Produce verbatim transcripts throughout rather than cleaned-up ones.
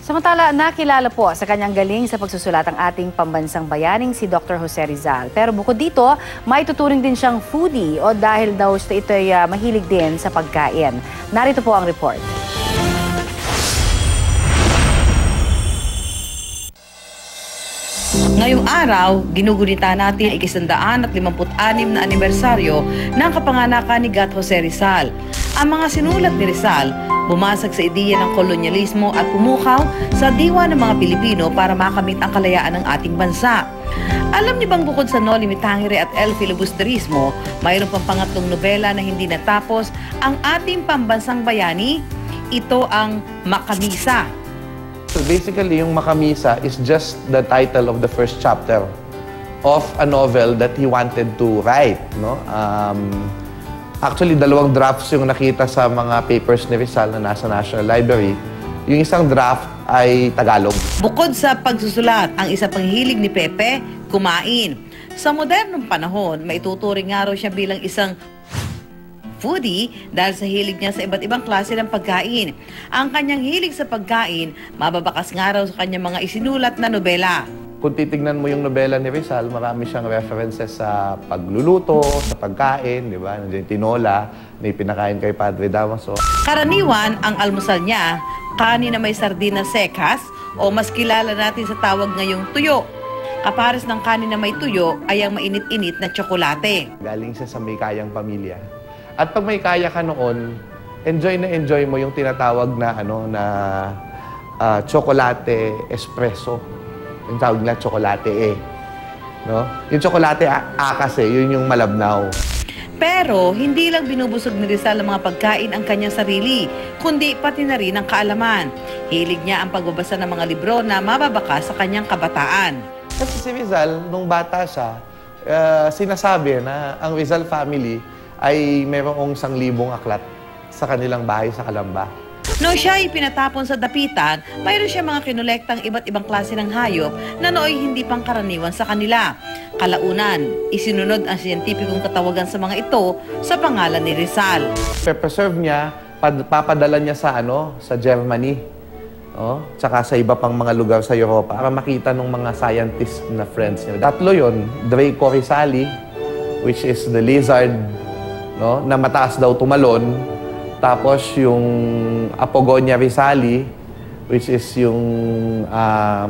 Samantala, nakilala po sa kanyang galing sa pagsusulat ang ating pambansang bayaning si Doctor Jose Rizal. Pero bukod dito, may tuturing din siyang foodie o dahil daw ito'y uh, mahilig din sa pagkain. Narito po ang report. Ngayong araw, ginugunita natin ang ikisandaan at limamput anim na anibersaryo ng kapanganakan ni Gat Jose Rizal. Ang mga sinulat ni Rizal, bumasag sa ideya ng kolonyalismo at pumukaw sa diwa ng mga Pilipino para makamit ang kalayaan ng ating bansa. Alam niyo bang bukod sa Noli Me Tangere at El Filibusterismo, mayroon pang pangatlong nobela na hindi natapos ang ating pambansang bayani? Ito ang Makamisa. So basically, yung Makamisa is just the title of the first chapter of a novel that he wanted to write. No? Um, actually, dalawang drafts yung nakita sa mga papers ni Rizal na nasa National Library. Yung isang draft ay Tagalog. Bukod sa pagsusulat, ang isa pang hilig ni Pepe, kumain. Sa modernong panahon, maituturing nga raw siya bilang isang foodie dahil sa hilig niya sa iba't ibang klase ng pagkain. Ang kanyang hilig sa pagkain, mababakas nga raw sa kanyang mga isinulat na nobela. Kung titignan mo yung nobela ni Rizal, marami siyang references sa pagluluto, sa pagkain, di ba? Nandiyan tinola, na ipinakain kay Padre Damaso. Karaniwan, ang almusal niya, kanin na may sardinas secas o mas kilala natin sa tawag ngayong tuyo. Kapares ng kanin na may tuyo ay ang mainit-init na tsokolate. Galing siya sa may kayang pamilya. At pag may kaya ka noon, enjoy na enjoy mo yung tinatawag na ano na uh, tsokolate espresso. Yung tawag na tsokolate eh. No? Yung tsokolate A, A kasi, yun yung malabnaw. Pero hindi lang binubusog ni Rizal ang mga pagkain ang kanyang sarili, kundi pati na rin ang kaalaman. Hilig niya ang pagbabasa ng mga libro na mababakas sa kanyang kabataan. Kasi si Rizal, nung bata siya, uh, sinasabi na ang Rizal family ay mayroong isang libong aklat sa kanilang bahay sa Calamba. Noong siya ay pinatapon sa dapitan, mayroon siya mga kinulektang iba't ibang klase ng hayop na nooy hindi pangkaraniwan sa kanila. Kalaunan, isinunod ang siyentipikong katawagan sa mga ito sa pangalan ni Rizal. Pe-preserve niya, papadala niya sa ano, sa Germany, oh, tsaka sa iba pang mga lugar sa Europa para makita ng mga scientist na friends niya. Tatlo yon, Draco Rizali, which is the lizard, no, na mataas daw tumalon. Tapos yung Apogonia Rizali, which is yung uh,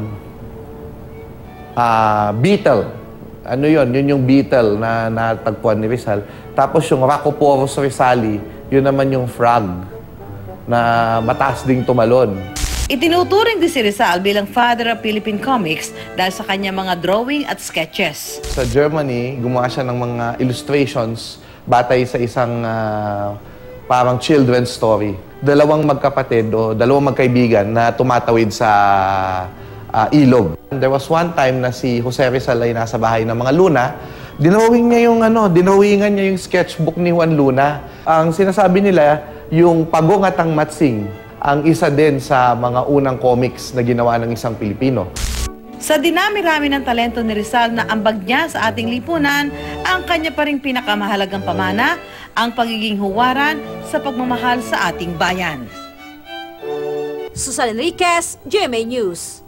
uh, beetle. Ano yun? Yun yung beetle na natagpuan ni Rizal. Tapos yung Rhacoporus Rizali, yun naman yung frog na mataas ding tumalon. Itinuturing din si Rizal bilang father of Philippine comics dahil sa kanya mga drawing at sketches. Sa Germany, gumawa siya ng mga illustrations batay sa isang uh, parang children's story. Dalawang magkapatid o dalawang magkaibigan na tumatawid sa uh, ilog. There was one time na si Jose Rizal ay nasa bahay ng mga Luna. Dinrawing niya yung ano, dinrawingan niya yung sketchbook ni Juan Luna. Ang sinasabi nila, yung Pagong at ang Matsing, ang isa din sa mga unang comics na ginawa ng isang Pilipino. Sa dinami-rami ng talento ni Rizal na ambag niya sa ating lipunan, ang kanya pa ring pinakamahalagang pamana, ang pagiging huwaran sa pagmamahal sa ating bayan. Susan Enriquez, G M A News.